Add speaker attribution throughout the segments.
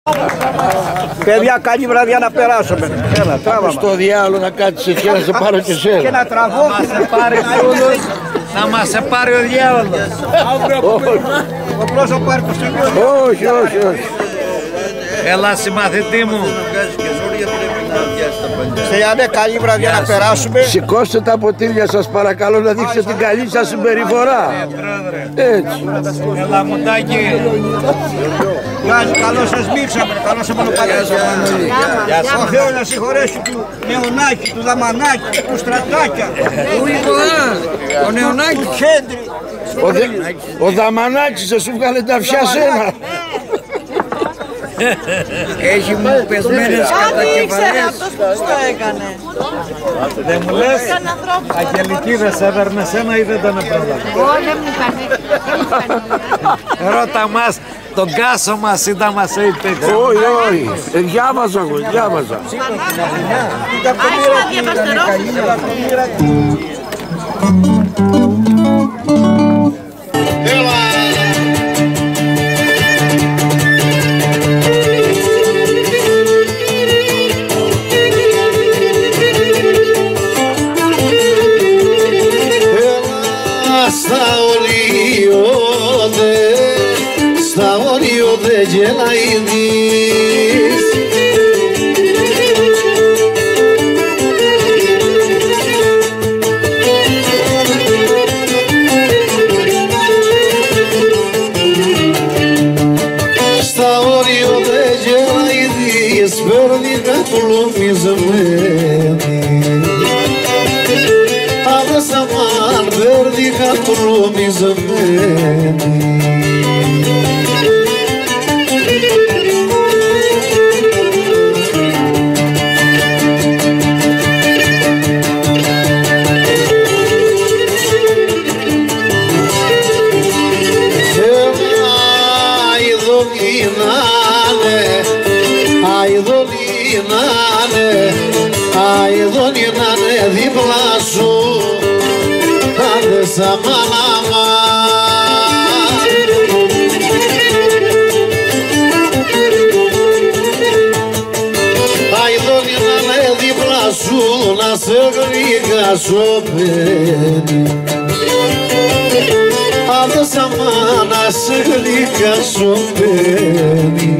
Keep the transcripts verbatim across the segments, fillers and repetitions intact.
Speaker 1: Παιδιά, καλή βραδιά να περάσουμε. Έλα, τράβα
Speaker 2: στο διάλογο να κάτσεις και να σε πάρω και σένα.
Speaker 1: Και να τραβώ.
Speaker 3: Να σε πάρει όλους, να μας σε πάρει ο διάβολος.
Speaker 1: Ο πρόσωπο πάρει το στοιχείο.
Speaker 2: Όχι, όχι, όχι.
Speaker 3: Έλα συμμαθητή μου.
Speaker 1: Στέλιανε, καλή βραδιά να περάσουμε.
Speaker 2: Σηκώστε τα ποτήρια σας παρακαλώ να δείξετε την καλή σας συμπεριφορά. Έτσι.
Speaker 3: Έλα μουτάκι.
Speaker 1: Καλώς σας μίξαμε, καλώς σε μονοπατήσαμε. Ο Θεός να συγχωρέσει του Νεωνάκη, του Δαμανάκη, του Στρατάκια.
Speaker 3: Ο Νεωνάκη.
Speaker 1: Του Χέντρη.
Speaker 2: Ο, Δε, ο Δαμανάκης θα σου βγάλε τα αυτιά σένα.
Speaker 3: Έχει μου πεσμένες κατακεφαλές.
Speaker 4: Αυτός πώς το έκανε.
Speaker 3: Δεν μου λες, Αγγελική δεν σε έβερνε σένα ή δεν ήταν πρώτα.
Speaker 4: Όχι, δεν μου έκανε.
Speaker 3: Ρώτα μας, τον κάσο μας ή τα μας είπε.
Speaker 2: Όχι, όχι. Ε, διάβαζα εγώ, διάβαζα.
Speaker 4: Άρχισε να διαβαστερώσεις.
Speaker 5: Στα οριώδε, στα οριώδε γελαίδης στα οριώδε γελαίδης παίρνηκα πλουμισμένη Άδεσαμαν βέρδικα πλουμισμένη Αιδονίνανε, αιδονίνανε δίπλα σου Άδεσα μάνα αιδονίνανε δίπλα σου να σε γρήγασω πένι Άδεσα μάνα σε γρήγασω πένι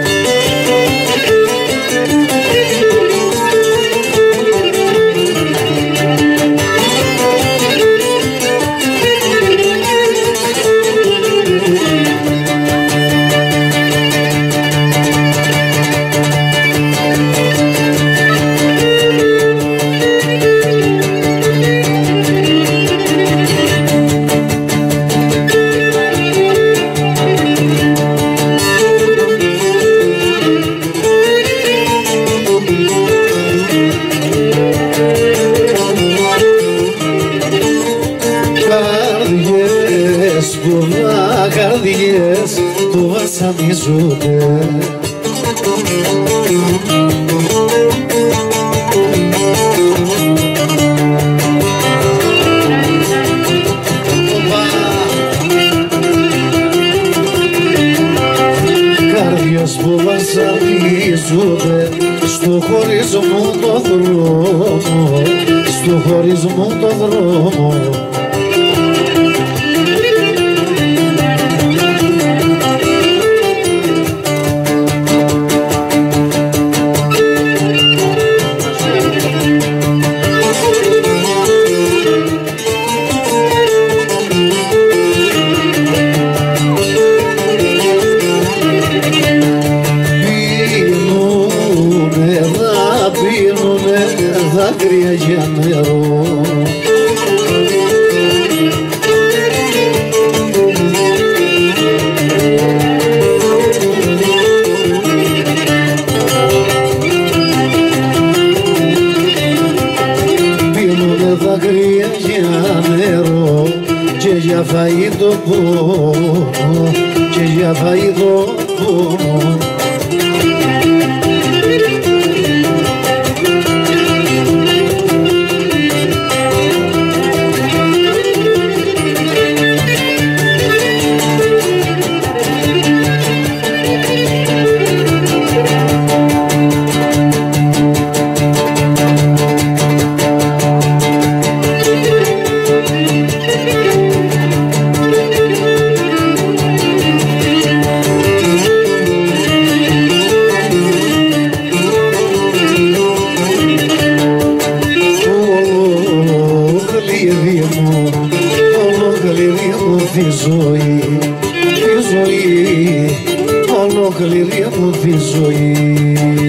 Speaker 5: καρδιές του βασανίζονται Καρδιές που βασανίζονται στο χωρισμό το δρόμο στο χωρισμό το δρόμο δάκρυα για νερό πίνουνε δάκρυα για νερό και για φαΐ το πόνο και για φαΐ το πόνο όμορφη ζωή.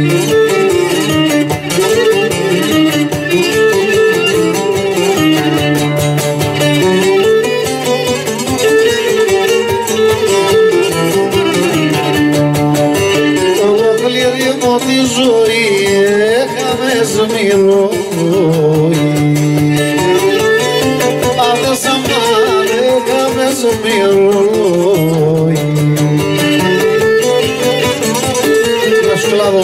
Speaker 5: Ολόκληρη μου τη ζωή έχαμε σμυρόι. Άντε σαν μάνε έχαμε σμυρόι. Να σου κλάδω.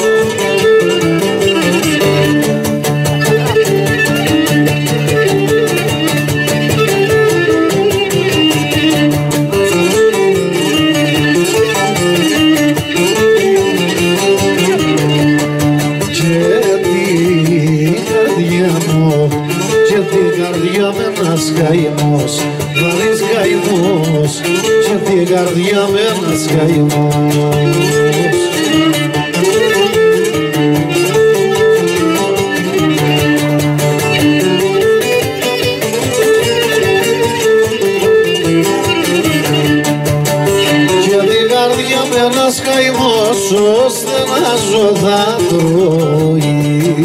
Speaker 5: Ένας καημός, βαρύς καημός, και την καρδιά με ένας καημός. Και την καρδιά με ένας καημός, ώστε να ζω θα τρώει.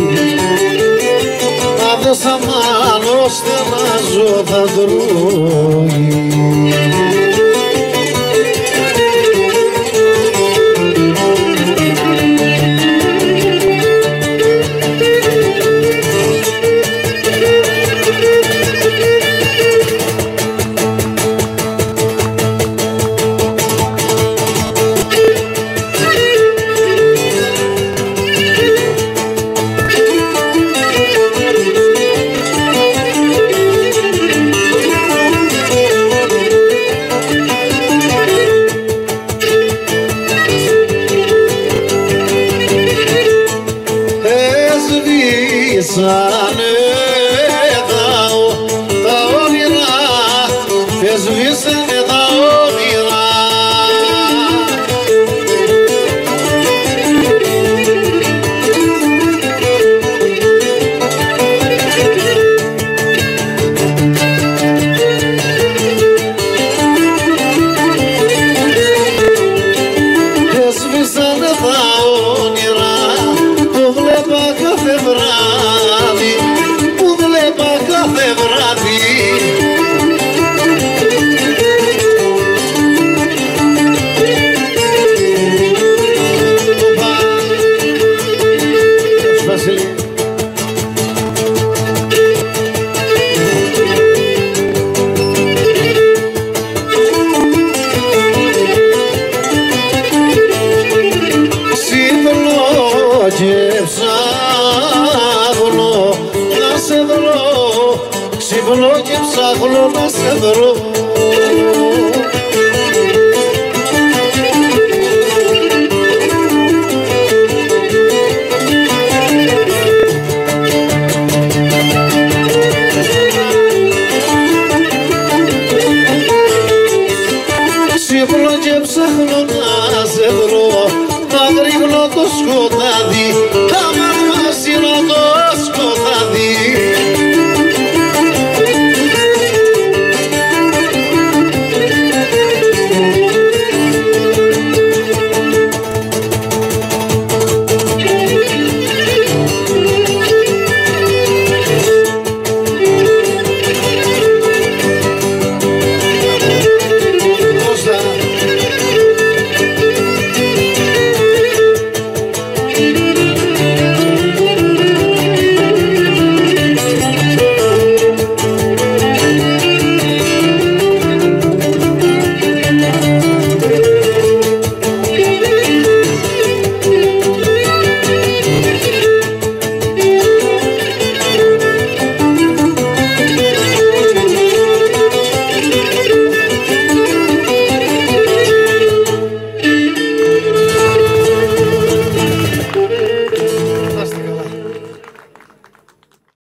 Speaker 5: Άντε σαν μάνο, ώστε να ζω θα τρώει. Σβήσανε τα όνειρα, σβήσανε τα όνειρα. Σβήσανε τα όνειρα που βλέπα κάθε βράδυ, που βλέπα κάθε βράδυ. Και ψάχνω να σε βρω, ξυπνώ και ψάχνω να σε βρω. Ξυπνώ και ψάχνω να σε βρω, να βρίγνω το σκοτάδι.